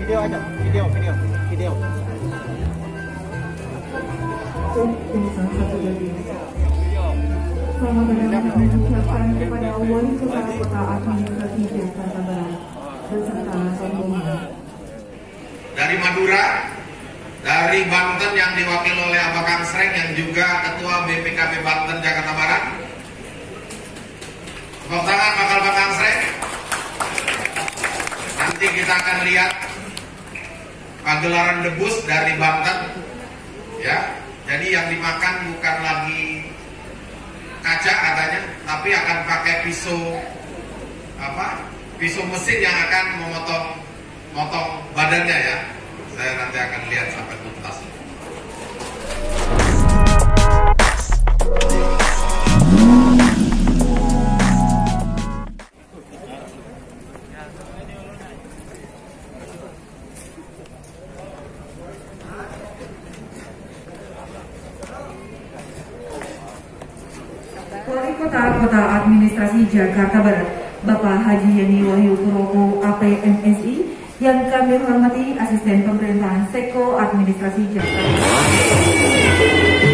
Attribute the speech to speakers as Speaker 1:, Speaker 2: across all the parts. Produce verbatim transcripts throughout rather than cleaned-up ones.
Speaker 1: Video aja, video, video, video.
Speaker 2: Ini salah satu dari Selamat datang mengucapkan kepada Wali Kota Kota Administrasi Jakarta Barat beserta rombongan.
Speaker 3: Dari Madura, dari Banten yang diwakili oleh Abah Kang Sreng yang juga Ketua B P K B Banten Jakarta Barat. Tepuk tangan bakal Abah Kang Sreng. Nanti kita akan lihat pagelaran debus dari Banten, ya. Jadi yang dimakan bukan lagi kaca katanya, tapi akan pakai pisau apa? Pisau mesin yang akan memotong motong badannya ya. Saya nanti akan lihat sampai tuntas.
Speaker 2: Wali Kota Kota Administrasi Jakarta Barat, Bapak Haji Yani Wahyu Purwoko A P M S I, yang kami hormati Asisten Pemerintahan Seko Administrasi Jakarta Barat.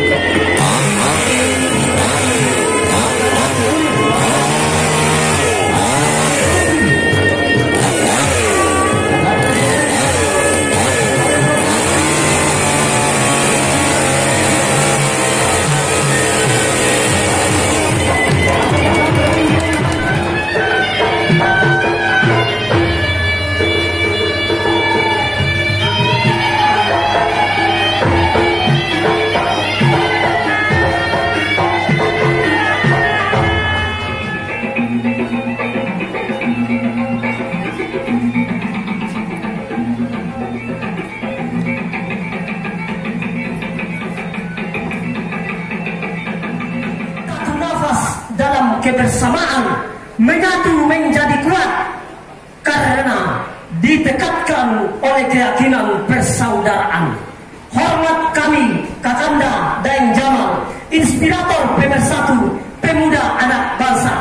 Speaker 4: Dalam kebersamaan menyatu menjadi kuat karena ditekatkan oleh keyakinan persaudaraan. Hormat kami Kakanda dan Jamal, inspirator pemersatu pemuda anak bangsa.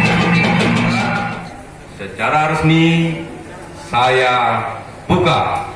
Speaker 5: Secara resmi saya buka